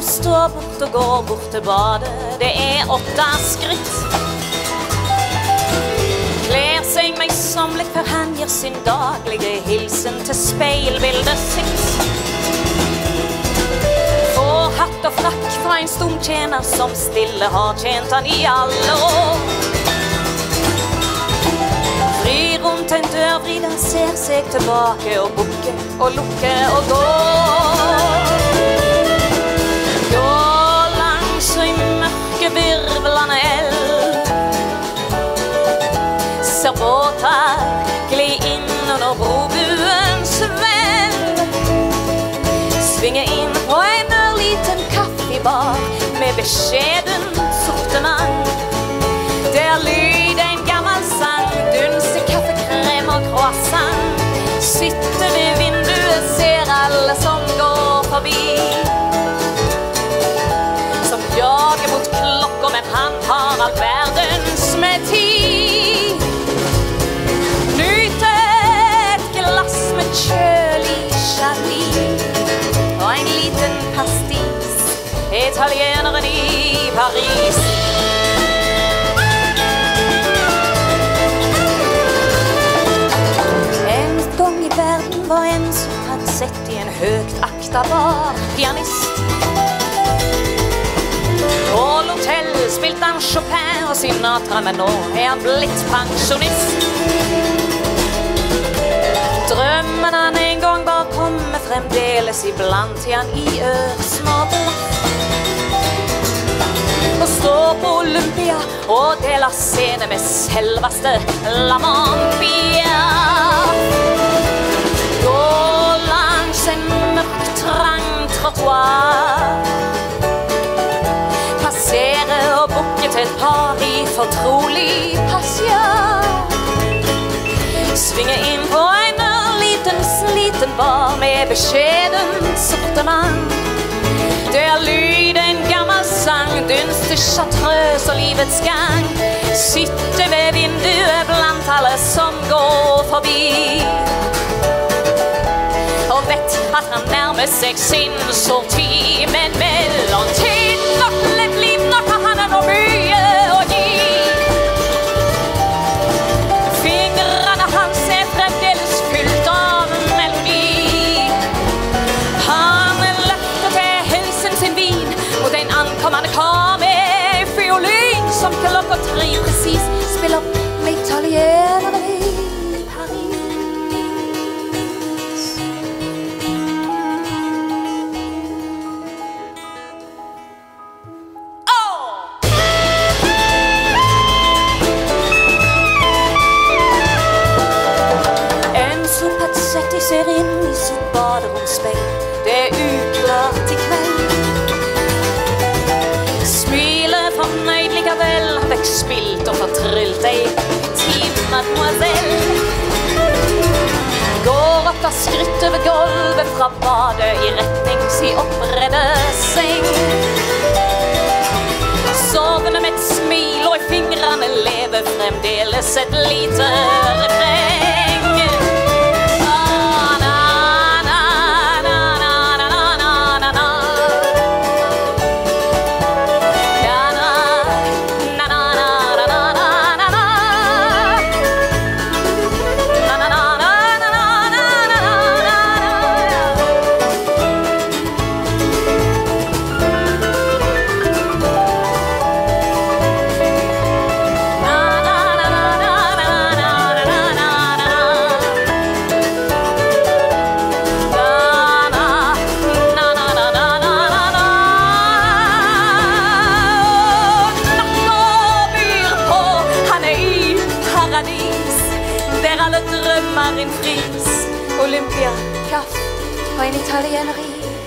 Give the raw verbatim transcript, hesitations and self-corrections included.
står bort og går bort til badet. Det er åtte skritt. Kler seg meg somlig før han gir sin daglige hilsen til speilbildet sitt. Får hatt og frakk fra en stumtjener som stille har tjent han i alle år. Vrir rundt en dør, vrider ser seg tilbake og bukker og lukker og går. Går langs i mørke virvlende elv. Ser båter gli inn under brobuens hvelv. Svinger inn på en ørliten kaffebar med beskjeden sortiment. Der lyd en gammel sang, dunse kaffekrem og croissant. Sitter ved vinduet, ser alle som går forbi. Som jager mot klokka, men han har all verdens med tid. Nyte et glass med kjølig chablis og en liten pastis, italieneren i Paris. En gang i verden var en som hadde sett i en høgt aktabar pianist. På l'hotell spilte han Chopin og Sinatra, men nå er han blitt pensjonist. Drømmen han en gang bare kommer fremdeles iblant til han i ørsmål. Og står på Olympia og deler scene med selveste La Mampia. Går langs en mørk, trang trottoir. Passerer og bukker til et par i fortrolig passiar. Svinger inn på en ørliten, sliten bar med beskjeden sortiment. Det er lyd en gammel sang, dunster chartreuse og livets gang. Sitter ved vinduet blant alle som går forbi. Og vet at han nærmer seg sin sorti. Men mellom tid nok lett liv nok har han noe mye å gi. Fingrene hans er fremdeles fylt av melodi. Han løfter til helsen sin vin mot en ankommende kar med fiolin som klokka tre precis spiller med italienere i Paris. Oh! En sopatsett ser inn i sitt baderomspeil. Det er uklart i kveld. Smiler fornøyd likevel, vekk spilt og fortrylt ei petit mademoiselle. Går opp av skritt over gulvet fra badet i retning si oppredde seng. Sovende med et smil og i fingrene lever fremdeles et lite refreng. Olympia, kaff og en italiener i